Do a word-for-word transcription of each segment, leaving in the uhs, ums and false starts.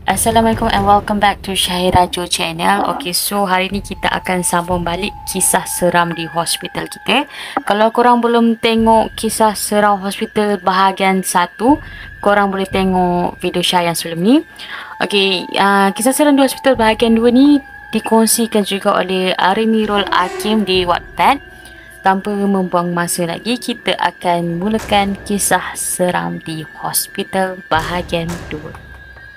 Assalamualaikum and welcome back to Syahira Jo channel. Okay, so hari ni kita akan sambung balik kisah seram di hospital kita. Kalau korang belum tengok kisah seram hospital bahagian satu, korang boleh tengok video Syah yang sebelum ni. Okay, uh, kisah seram di hospital bahagian dua ni dikongsikan juga oleh Arimirul Hakim di Wattpad. Tanpa membuang masa lagi, kita akan mulakan kisah seram di hospital bahagian dua.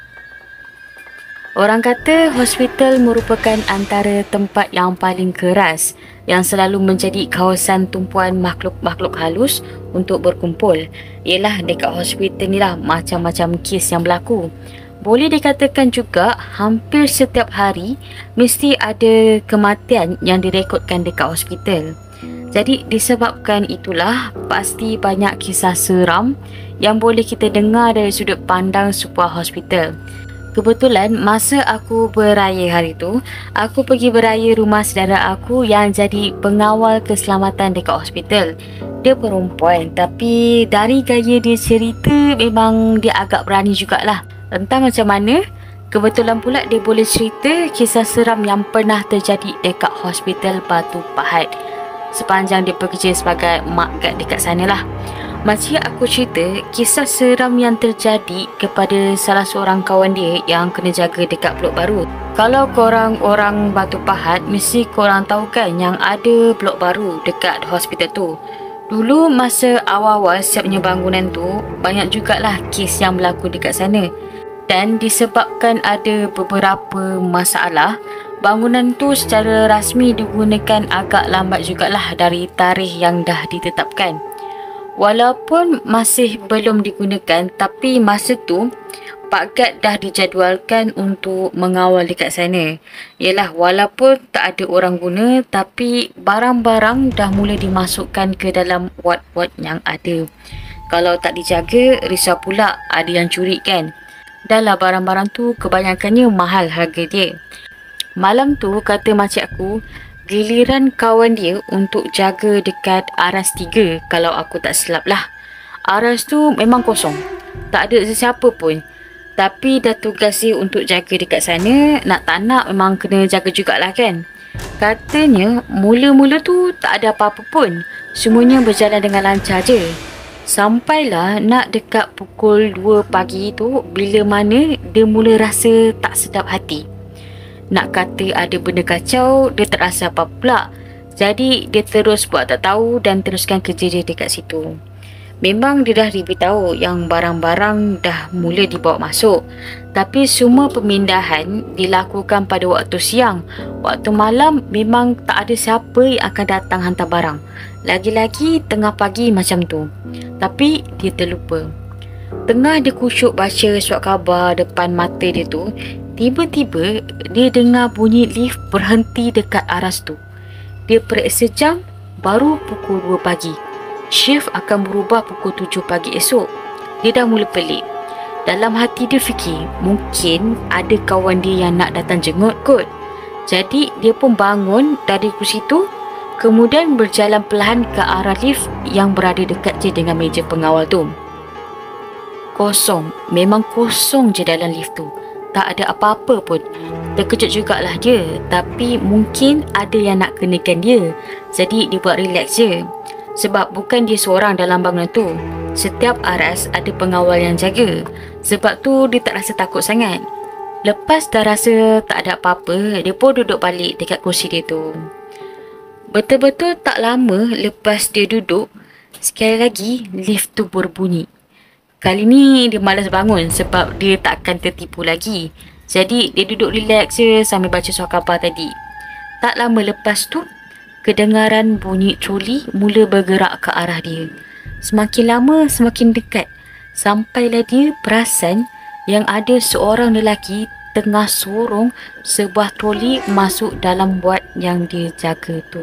Orang kata hospital merupakan antara tempat yang paling keras yang selalu menjadi kawasan tumpuan makhluk-makhluk halus untuk berkumpul. Ialah dekat hospital ni lah macam-macam kes yang berlaku. Boleh dikatakan juga hampir setiap hari mesti ada kematian yang direkodkan dekat hospital. Jadi disebabkan itulah pasti banyak kisah seram yang boleh kita dengar dari sudut pandang sebuah hospital. Kebetulan masa aku beraya hari tu, aku pergi beraya rumah saudara aku yang jadi pengawal keselamatan dekat hospital. Dia perempuan tapi dari gaya dia cerita memang dia agak berani jugalah. Entah macam mana, kebetulan pula dia boleh cerita kisah seram yang pernah terjadi dekat hospital Batu Pahat sepanjang dia bekerja sebagai mak kat dekat sana lah. Makcik aku cerita kisah seram yang terjadi kepada salah seorang kawan dia yang kena jaga dekat blok baru. Kalau korang orang Batu Pahat, mesti korang tahu kan yang ada blok baru dekat hospital tu. Dulu masa awal-awal siapnya bangunan tu, banyak jugalah kes yang berlaku dekat sana. Dan disebabkan ada beberapa masalah, bangunan tu secara rasmi digunakan agak lambat jugalah dari tarikh yang dah ditetapkan. Walaupun masih belum digunakan, tapi masa tu Pak Gad dah dijadualkan untuk mengawal dekat sana. Yalah, walaupun tak ada orang guna, tapi barang-barang dah mula dimasukkan ke dalam ward-ward yang ada. Kalau tak dijaga, risau pula ada yang curi kan. Dah lah barang-barang tu kebanyakannya mahal harga dia. Malam tu kata makcik aku, giliran kawan dia untuk jaga dekat aras tiga kalau aku tak silap lah. Aras tu memang kosong, tak ada sesiapa pun. Tapi dah tugas dia untuk jaga dekat sana, nak tak nak memang kena jaga jugalah kan. Katanya mula-mula tu tak ada apa-apa pun, semuanya berjalan dengan lancar je. Sampailah nak dekat pukul dua pagi tu, bila mana dia mula rasa tak sedap hati. Nak kata ada benda kacau, dia tak rasa apa pula. Jadi dia terus buat tak tahu dan teruskan kerja dia dekat situ. Memang dia dah diberitahu yang barang-barang dah mula dibawa masuk. Tapi semua pemindahan dilakukan pada waktu siang. Waktu malam memang tak ada siapa yang akan datang hantar barang. Lagi-lagi tengah pagi macam tu. Tapi dia terlupa. Tengah dia kusyuk baca surat khabar depan mata dia tu, tiba-tiba dia dengar bunyi lift berhenti dekat aras tu. Dia periksa jam, baru pukul dua pagi. Shift akan berubah pukul tujuh pagi esok. Dia dah mula pelik. Dalam hati dia fikir, mungkin ada kawan dia yang nak datang jenguk kot. Jadi dia pun bangun dari kursi tu, kemudian berjalan perlahan ke arah lift yang berada dekat je dengan meja pengawal tu. Kosong, memang kosong je dalam lift tu. Tak ada apa-apa pun. Terkejut jugalah dia, tapi mungkin ada yang nak kenakan dia. Jadi dia buat relax je. Sebab bukan dia seorang dalam bangunan tu. Setiap aras ada pengawal yang jaga. Sebab tu dia tak rasa takut sangat. Lepas dah rasa tak ada apa-apa, dia pun duduk balik dekat kursi dia tu. Betul-betul tak lama lepas dia duduk, sekali lagi lift tu berbunyi. Kali ni dia malas bangun sebab dia tak akan tertipu lagi. Jadi dia duduk relax je sambil baca surat khabar tadi. Tak lama lepas tu, kedengaran bunyi troli mula bergerak ke arah dia. Semakin lama semakin dekat. Sampailah dia perasan yang ada seorang lelaki tengah sorong sebuah troli masuk dalam ward yang dia jaga tu.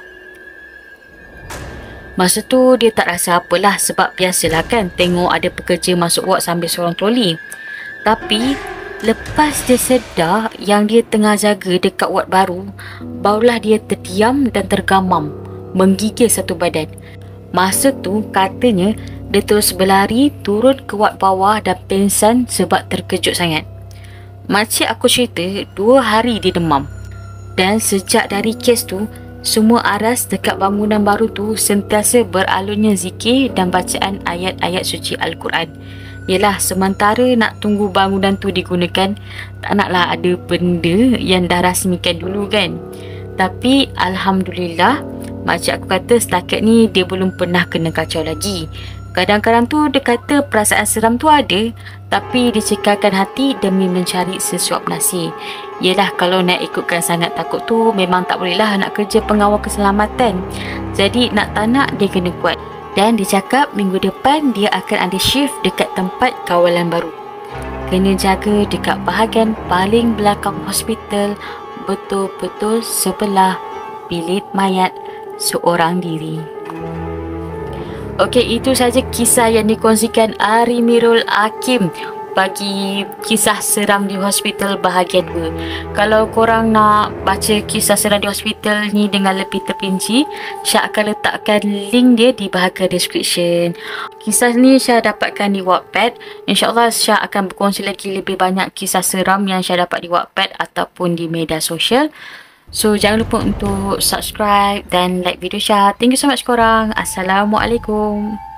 Masa tu dia tak rasa apalah sebab biasalah kan tengok ada pekerja masuk ward sambil sorong troli. Tapi lepas dia sedar yang dia tengah jaga dekat ward baru, barulah dia terdiam dan tergamam, menggigil satu badan. Masa tu katanya dia terus berlari turun ke ward bawah dan pingsan sebab terkejut sangat. Makcik aku cerita dua hari dia demam. Dan sejak dari kes tu, semua aras dekat bangunan baru tu sentiasa beralunnya zikir dan bacaan ayat-ayat suci Al-Quran. Yelah, sementara nak tunggu bangunan tu digunakan, tak naklah ada benda yang dah rasmikan dulu kan. Tapi Alhamdulillah, makcik aku kata setakat ni dia belum pernah kena kacau lagi. Kadang-kadang tu dia kata perasaan seram tu ada, tapi dia cekalkan hati demi mencari sesuap nasi. Yelah, kalau nak ikutkan sangat takut tu, memang tak bolehlah nak kerja pengawal keselamatan. Jadi nak tak nak dia kena kuat. Dan dia cakap minggu depan dia akan ada shift dekat tempat kawalan baru. Kena jaga dekat bahagian paling belakang hospital, betul-betul sebelah bilik mayat seorang diri. Okey, itu saja kisah yang dikongsikan Arimirul Hakim bagi kisah seram di hospital bahagian dua. Kalau korang nak baca kisah seram di hospital ni dengan lebih terperinci, Syah akan letakkan link dia di bahagian description. Kisah ni Syah dapatkan di Wattpad. InsyaAllah Syah akan berkongsi lagi lebih banyak kisah seram yang Syah dapat di Wattpad ataupun di media sosial. So, jangan lupa untuk subscribe dan like video Syah. Thank you so much korang. Assalamualaikum.